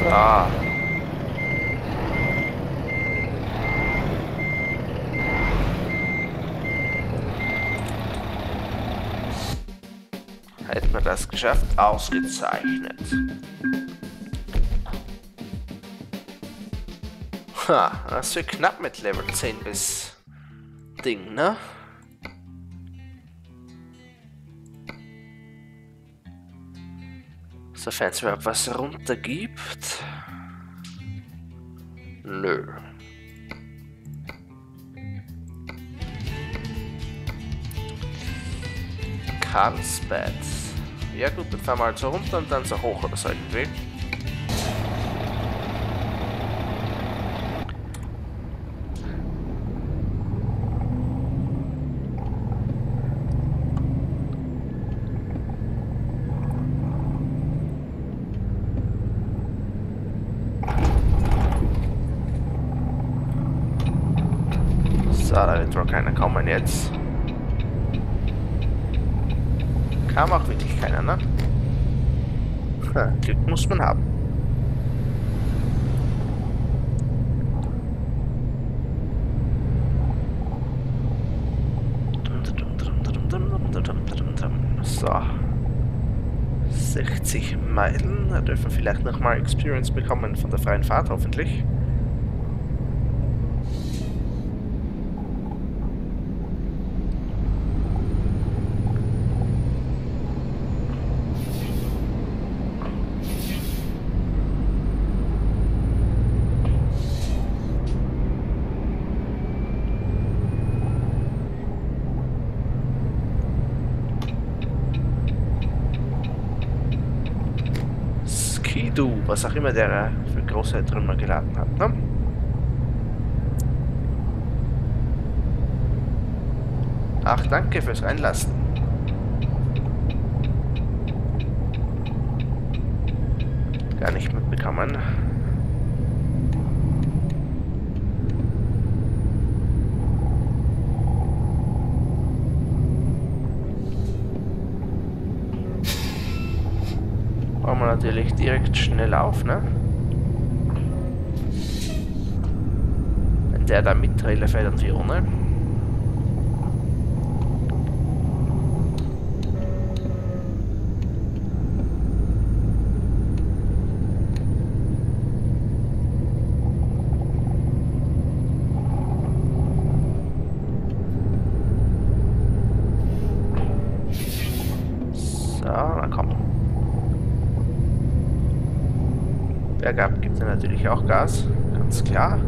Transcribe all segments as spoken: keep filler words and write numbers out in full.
Ah. Hätten wir das geschafft? Ausgezeichnet. Ha, das wird knapp mit Level zehn bis Ding, ne? Sofern es überhaupt was runter gibt. Nö. Karlsbad. Ja gut, dann fahren wir halt so runter und dann so hoch oder so irgendwie. So, da wird wohl keiner kommen jetzt. Kam auch wirklich keiner, ne? Ha, Glück muss man haben. So. sechzig Meilen. Da dürfen wir vielleicht nochmal Experience bekommen von der freien Fahrt, hoffentlich. Du, was auch immer der für große Trümmer geladen hat, ne? Ach, danke fürs Reinlassen. Gar nicht mitbekommen. Bauen wir natürlich direkt schnell auf, ne? Wenn der da mit Trailer fährt und wir ohne. So, na komm. Bergab gibt es natürlich auch Gas, ganz klar.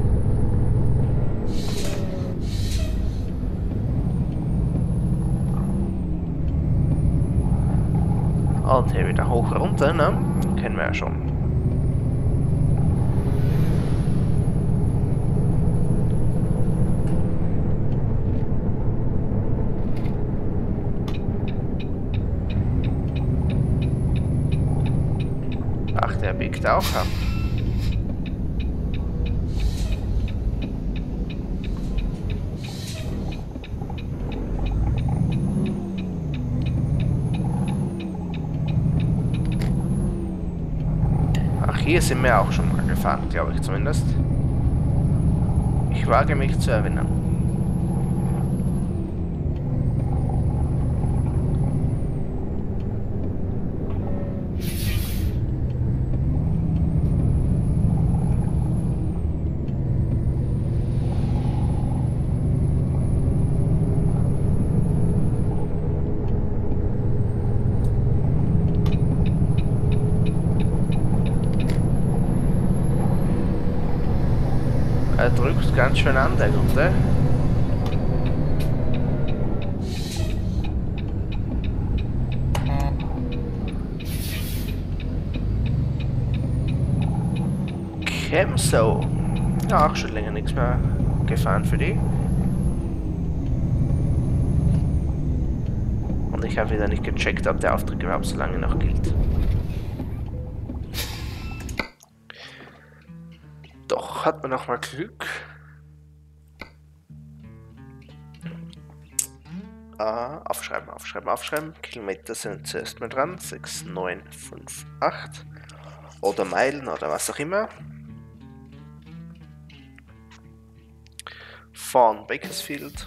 Und hier wieder hoch runter, ne? Kennen wir ja schon. Ach, der biegt auch ab. Ach, hier sind wir auch schon mal gefahren, glaube ich zumindest. Ich wage mich zu erinnern. Er drückt ganz schön an, der Gute. Chemso. Ja, auch schon länger nichts mehr gefahren für die. Und ich habe wieder nicht gecheckt, ob der Auftrag überhaupt so lange noch gilt. Doch, hat man noch mal Glück. Ah, aufschreiben, aufschreiben, aufschreiben. Kilometer sind zuerst mal dran. sechs, neun, fünf, acht. oder Meilen oder was auch immer. Von Bakersfield.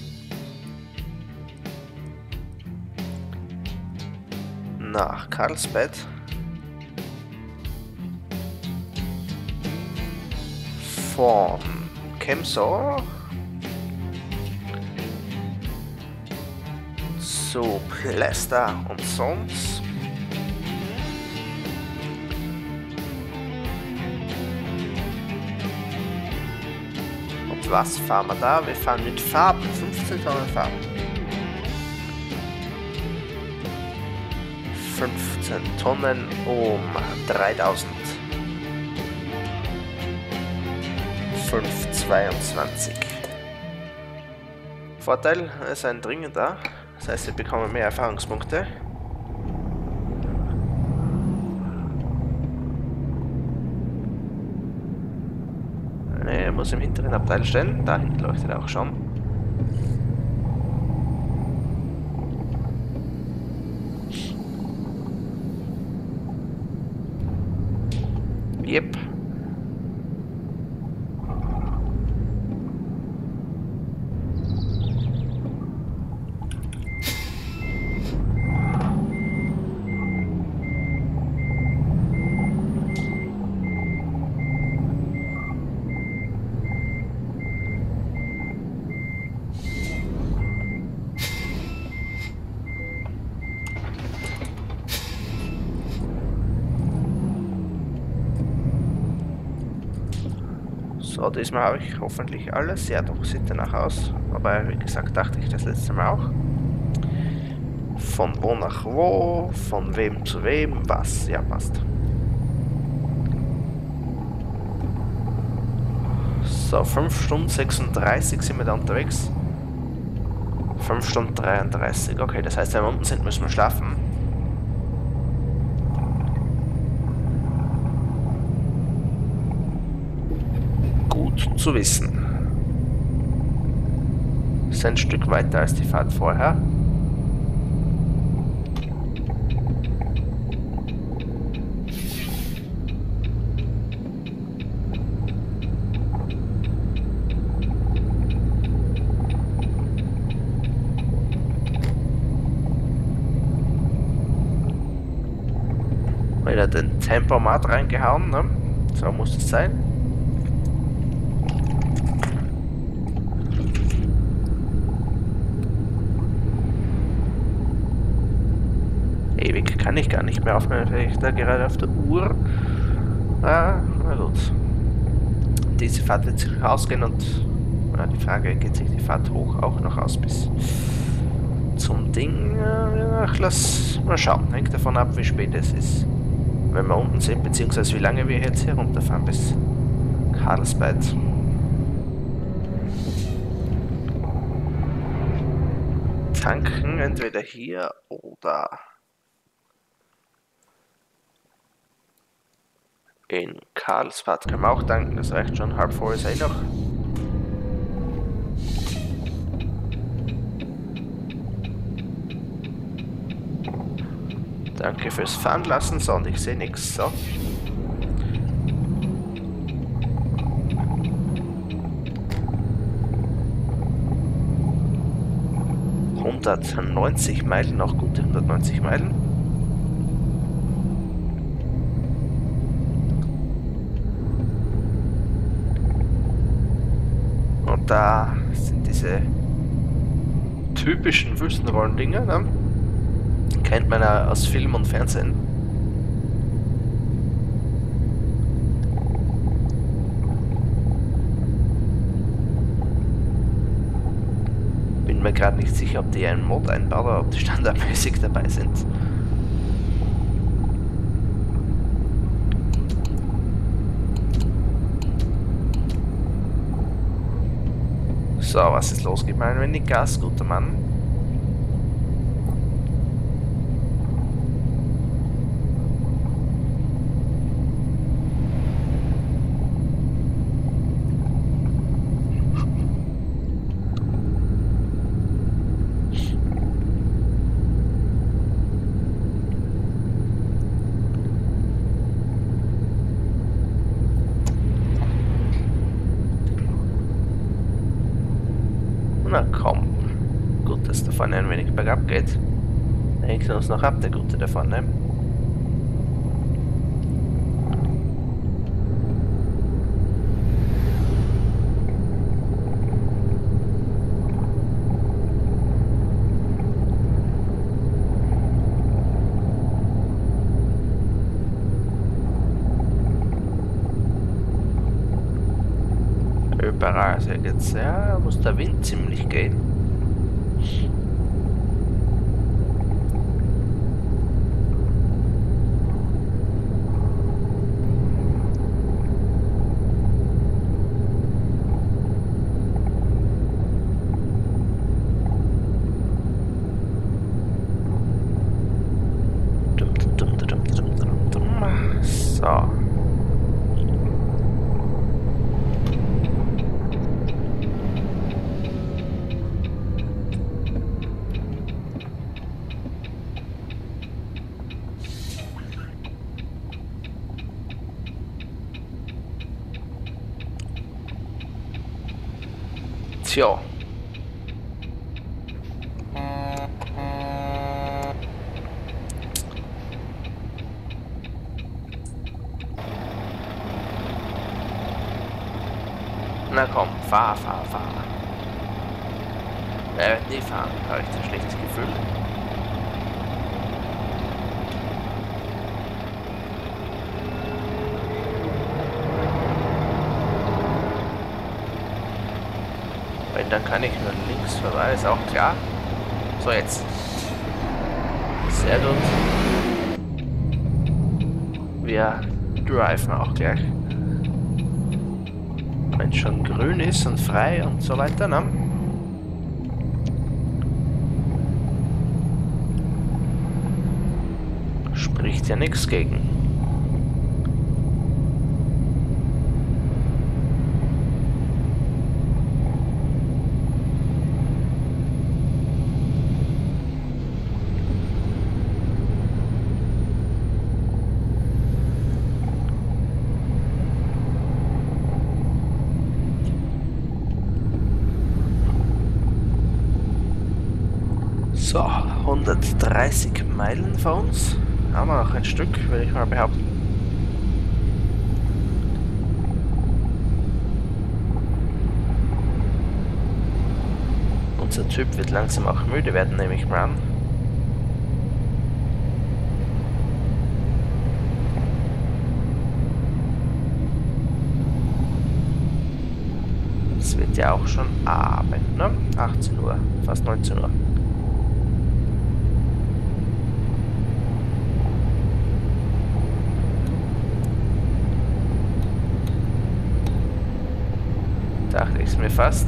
Nach Carlsbad. Von Kempsor zu Plesta und Sons. Und was fahren wir da? Wir fahren mit Farben, fünfzehn Tonnen Farben. fünfzehn Tonnen um dreitausend. fünfhundertzweiundzwanzig. Vorteil ist ein dringender, das heißt, wir bekommen mehr Erfahrungspunkte. Er muss im hinteren Abteil stehen, da hinten leuchtet er auch schon. Yep. So, diesmal habe ich hoffentlich alles. Ja, doch, sieht danach aus. Aber wie gesagt, dachte ich das letzte Mal auch. Von wo nach wo, von wem zu wem, was. Ja, passt. So, fünf Stunden sechsunddreißig sind wir da unterwegs. fünf Stunden dreiunddreißig. Okay, das heißt, wenn wir unten sind, müssen wir schlafen. Zu wissen. Das ist ein Stück weiter als die Fahrt vorher. Wieder den Tempomat reingehauen, ne? So muss es sein. Ewig kann ich gar nicht mehr aufnehmen, weil ich da gerade auf der Uhr. Ah, na gut. Diese Fahrt wird sich ausgehen und ah, die Frage, geht sich die Fahrt hoch auch noch aus bis zum Ding? Ach, lass mal schauen. Hängt davon ab, wie spät es ist. Wenn wir unten sind, beziehungsweise wie lange wir jetzt hier runterfahren bis Carlsbad. Tanken entweder hier oder in Carlsbad können wir auch tanken, das reicht schon, halb voll ist eh noch. Danke fürs Fahren lassen, so, und ich sehe nichts, so. hundertneunzig Meilen, noch gute hundertneunzig Meilen. Und da sind diese typischen Wüstenrollen-Dinger, ne? Kennt man ja aus Film und Fernsehen. Bin mir gerade nicht sicher, ob die einen Mod einbauen oder ob die standardmäßig dabei sind. So, was ist los? Gib mal ein wenig Gas, guter Mann. vorne ein wenig bergab geht. Da hängt uns noch ab, der Gute da vorne. Überall, also jetzt, ja, muss der Wind ziemlich gehen. So. Tja. Na komm, fahr, fahr, fahr. Er wird nie fahren, habe ich ein schlechtes Gefühl. Weil dann kann ich nur links vorbei, ist auch klar. So, jetzt. Sehr gut. Wir driven auch gleich. Wenn es schon grün ist und frei und so weiter, ne? Spricht ja nichts gegen. So, hundertdreißig Meilen vor uns. Haben wir noch ein Stück, würde ich mal behaupten. Unser Typ wird langsam auch müde werden, nehme ich mal an. Es wird ja auch schon Abend, ne? achtzehn Uhr, fast neunzehn Uhr. Dachte ich es mir fast.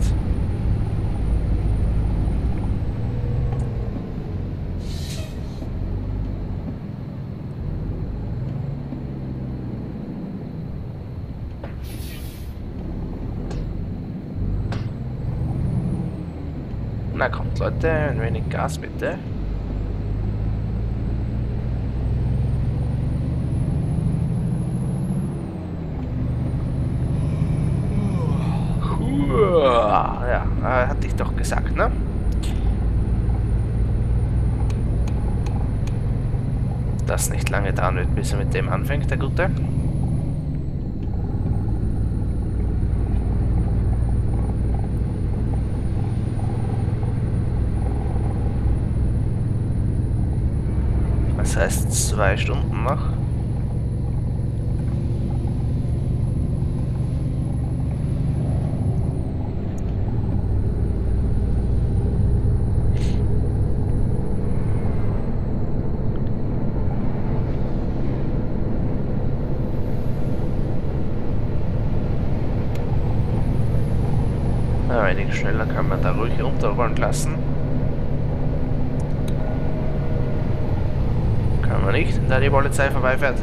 Na kommt Leute, ein wenig Gas bitte. Ja, äh, hatte ich doch gesagt, ne? Dass nicht lange dran wird, bis er mit dem anfängt, der Gute. Das heißt zwei Stunden noch. Ein wenig schneller kann man da ruhig runterrollen lassen. Kann man nicht, da die Polizei vorbeifährt.